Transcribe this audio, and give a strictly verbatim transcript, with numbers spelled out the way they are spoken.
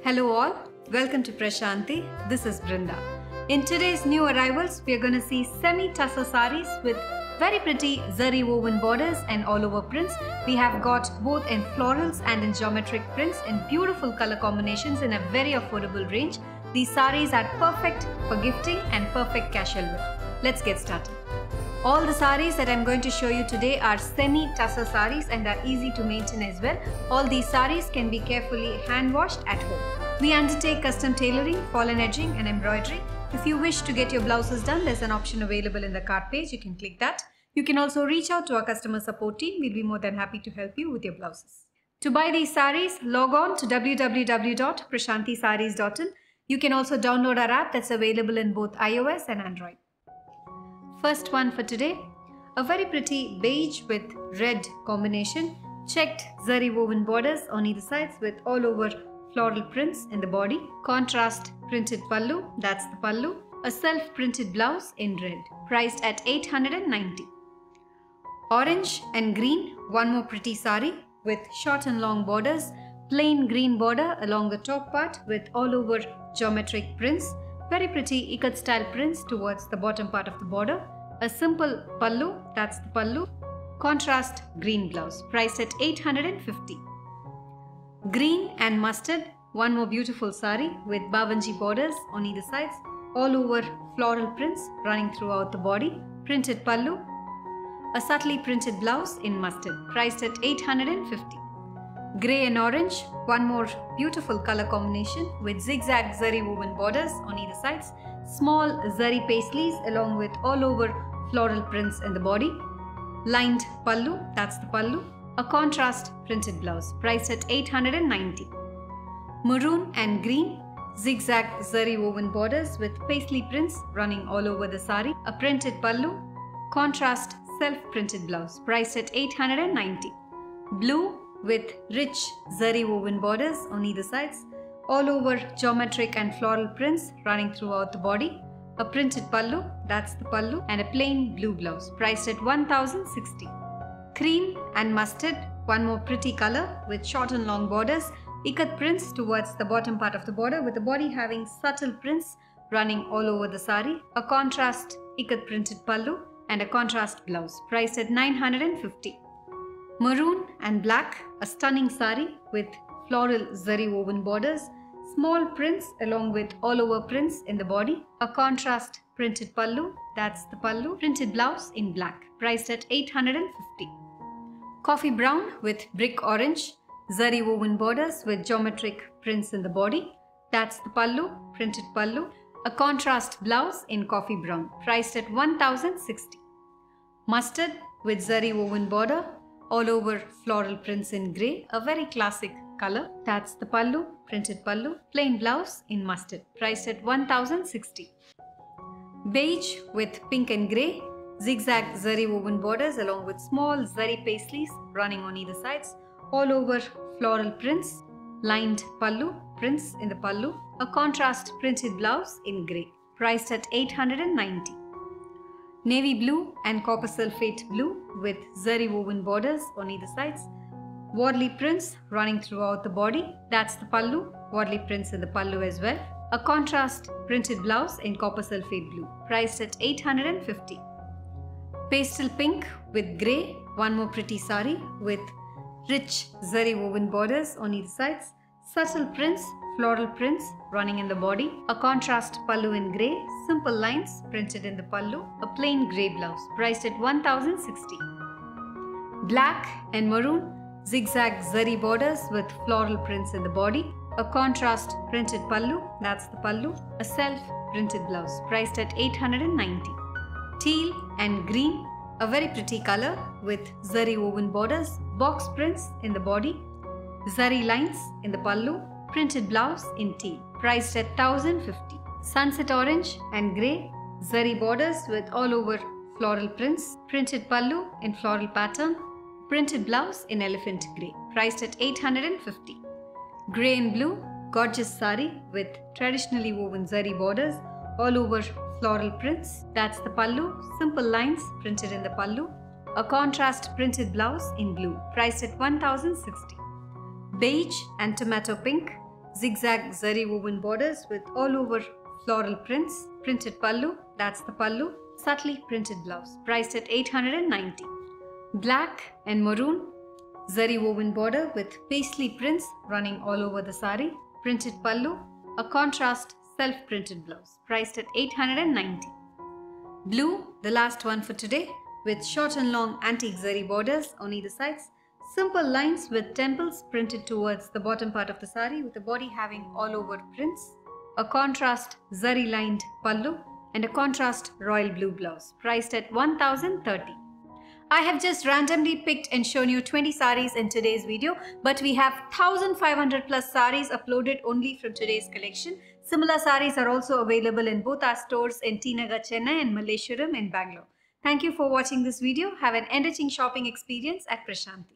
Hello all, welcome to Prashanti. This is Brinda. In today's new arrivals, we are going to see semi-tussar saris with very pretty zari woven borders and all over prints. We have got both in florals and in geometric prints in beautiful color combinations in a very affordable range. These saris are perfect for gifting and perfect casual wear. Let's get started. All the saris that I am going to show you today are semi-tussar saris and are easy to maintain as well. All these saris can be carefully hand washed at home. We undertake custom tailoring, fallen edging and embroidery. If you wish to get your blouses done, there's an option available in the cart page. You can click that. You can also reach out to our customer support team. We'll be more than happy to help you with your blouses. To buy these saris, log on to w w w dot prashanti saris dot in. You can also download our app that's available in both iOS and Android. First one for today, a very pretty beige with red combination, checked zari woven borders on either sides with all over floral prints in the body, contrast printed pallu, that's the pallu, a self-printed blouse in red, priced at eight hundred ninety. Orange and green, one more pretty sari with short and long borders, plain green border along the top part with all over geometric prints, very pretty ikat style prints towards the bottom part of the border, a simple pallu, that's the pallu, contrast green blouse, priced at eight hundred fifty. Green and mustard, one more beautiful sari with bawanji borders on either sides, all over floral prints running throughout the body, printed pallu, a subtly printed blouse in mustard, priced at eight hundred fifty. Grey and orange, one more beautiful color combination with zigzag zari woven borders on either sides, small zari paisleys along with all over floral prints in the body, lined pallu, that's the pallu, a contrast printed blouse, priced at eight hundred ninety. Maroon and green, zigzag zari woven borders with paisley prints running all over the sari, a printed pallu, contrast self-printed blouse, priced at eight hundred ninety. Blue with rich zari woven borders on either sides, all over geometric and floral prints running throughout the body, a printed pallu, that's the pallu, and a plain blue blouse, priced at one thousand sixty. Cream and mustard, one more pretty color with short and long borders, ikat prints towards the bottom part of the border with the body having subtle prints running all over the sari, a contrast ikat printed pallu and a contrast blouse, priced at nine hundred fifty. Maroon and black, a stunning sari with floral zari woven borders, small prints along with all over prints in the body, a contrast printed pallu, that's the pallu, printed blouse in black, priced at eight hundred fifty. Coffee brown with brick orange, zari woven borders with geometric prints in the body, that's the pallu, printed pallu, a contrast blouse in coffee brown, priced at one thousand sixty. Mustard with zari woven border, all over floral prints in grey, a very classic color, that's the pallu, printed pallu, plain blouse in mustard, priced at one thousand sixty. Beige with pink and grey, zigzag zari woven borders along with small zari paisleys running on either sides, all over floral prints, lined pallu, prints in the pallu, a contrast printed blouse in grey, priced at eight hundred ninety. Navy blue and copper sulphate blue with zari woven borders on either sides, Wadli prints running throughout the body, that's the pallu, Wadli prints in the pallu as well, a contrast printed blouse in copper sulphate blue, priced at eight hundred fifty. Pastel pink with grey, one more pretty sari with rich zari woven borders on either sides, subtle prints, floral prints running in the body, a contrast pallu in grey, simple lines printed in the pallu, a plain grey blouse, priced at one thousand sixty. Black and maroon, zigzag zari borders with floral prints in the body, a contrast printed pallu, that's the pallu, a self-printed blouse, priced at eight hundred ninety. Teal and green, a very pretty color with zari woven borders, box prints in the body, zari lines in the pallu, printed blouse in teal, priced at one thousand fifty. Sunset orange and grey, zari borders with all over floral prints, printed pallu in floral pattern, printed blouse in elephant grey, priced at eight hundred fifty. Grey and blue, gorgeous sari with traditionally woven zari borders, all over floral prints, that's the pallu, simple lines printed in the pallu, a contrast printed blouse in blue, priced at one thousand sixty. Beige and tomato pink, zigzag zari woven borders with all over floral prints, printed pallu, that's the pallu, subtly printed blouse, priced at eight hundred ninety. Black and maroon zari woven border with paisley prints running all over the sari, printed pallu, a contrast self-printed blouse, priced at eight hundred ninety. Blue, the last one for today, with short and long antique zari borders on either sides, simple lines with temples printed towards the bottom part of the sari with the body having all over prints, a contrast zari lined pallu and a contrast royal blue blouse, priced at one thousand thirty. I have just randomly picked and shown you twenty saris in today's video, but we have one thousand five hundred plus saris uploaded only from today's collection. Similar saris are also available in both our stores in T Nagar, Chennai and Malleshwaram in Bangalore. Thank you for watching this video. Have an enriching shopping experience at Prashanti.